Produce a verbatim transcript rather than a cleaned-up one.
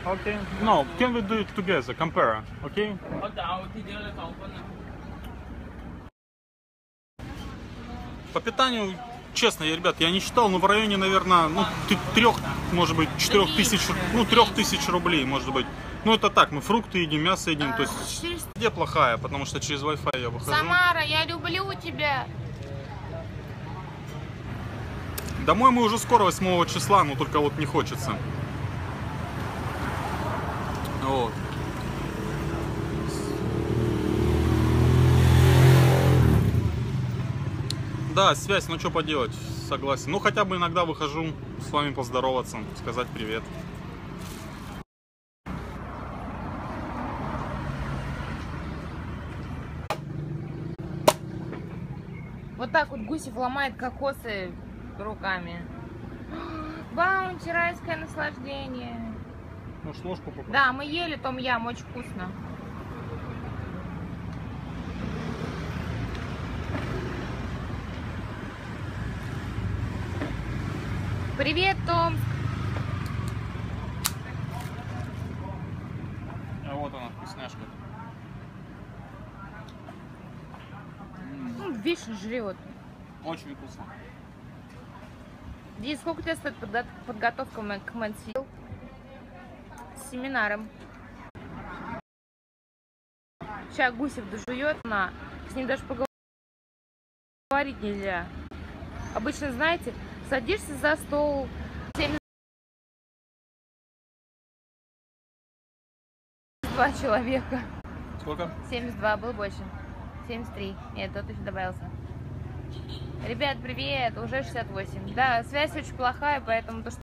Okay. No, can we do it together? Compare. Okay. По питанию, честно, я, ребят, я не считал, но в районе, наверное, ну, трех, может быть, четырех тысяч, ну, трех тысяч рублей, может быть. Ну, это так, мы фрукты едим, мясо едим, а, то есть, через... где плохая, потому что через Wi-Fi я выхожу. Самара, я люблю тебя. Домой мы уже скоро, восьмого числа, но только вот не хочется. Вот. Да, связь, ну что поделать, согласен. Ну хотя бы иногда выхожу с вами поздороваться, сказать привет. Вот так вот Гусев ломает кокосы руками. Баунти, райское наслаждение. Может, ложку попробуй? Да, мы ели том-ям, очень вкусно. Привет, Томск! А вот она, вкусняшка. Ну, вишня жрет. Очень вкусно. Ди, сколько у тебя стоит подготовка к Мэнсфилд? С семинаром. Сейчас Гусев дожует, на, с ним даже поговорить нельзя. Обычно, знаете, садишься за стол, семьдесят два человека. Сколько? семьдесят два, было больше. семьдесят три. Нет, тот еще добавился. Ребят, привет, уже шестьдесят восемь. Да, связь очень плохая, поэтому то, что